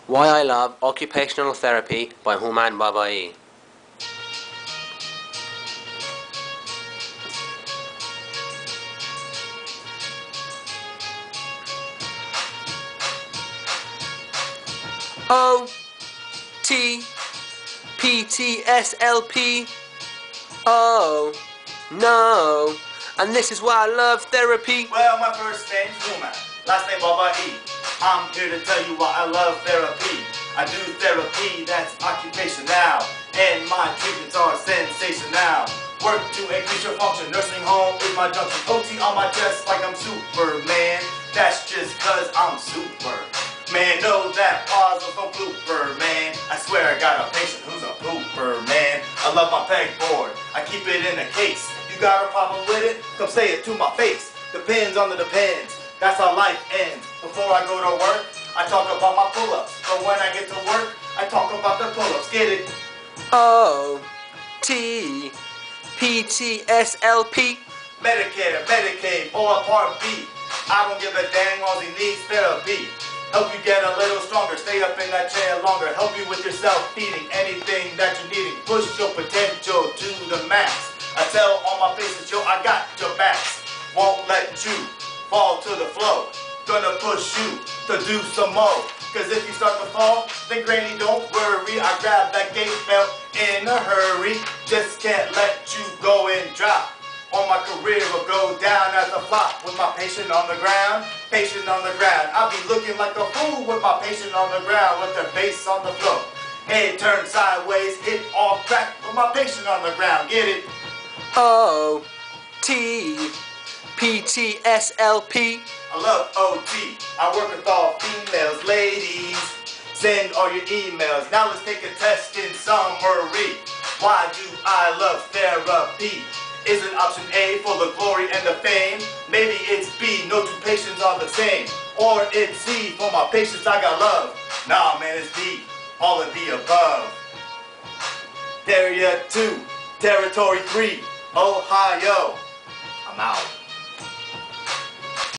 Why I Love Occupational Therapy by Hooman Babai. OTPTSLP. Oh no. And this is why I love therapy. Well, my first name's Hooman, last name Babai. I'm here to tell you why I love therapy. I do therapy, that's occupation now, and my treatments are sensational. Work to increase your function, nursing home is my junction. OT on my chest like I'm Superman. That's just cause I'm super. Man, know that pause was no blooper, man. I swear I got a patient who's a pooper, man. I love my pegboard, I keep it in a case. You got a problem with it? Come say it to my face. Depends on the depends, that's how life ends. Before I go to work, I talk about my pull-ups. But when I get to work, I talk about the pull-ups. Get it? OTPTSLP. Medicare, Medicaid, or Part B. I don't give a dang, all he needs therapy. Help you get a little stronger, stay up in that chair longer. Help you with your self-feeding, anything that you're needing. Push your potential to the max. I tell all my patients, yo, I got your backs. Won't let you fall to the floor. Gonna push you to do some more. Cause if you start to fall, then granny don't worry. I grab that gate belt in a hurry. Just can't let you go and drop. Or my career will go down as a flop. With my patient on the ground, patient on the ground. I'll be looking like a fool with my patient on the ground. With their face on the floor, head turned sideways, hip all cracked. With my patient on the ground, get it? OTPTSLP. I love OT. I work with all females, ladies. Send all your emails. Now let's take a test in summary. Why do I love therapy? Is it option A for the glory and the fame? Maybe it's B, no two patients are the same. Or it's C, for my patients I got love. Nah man, it's D, all of the above. Area 2, Territory 3, Ohio. I'm out.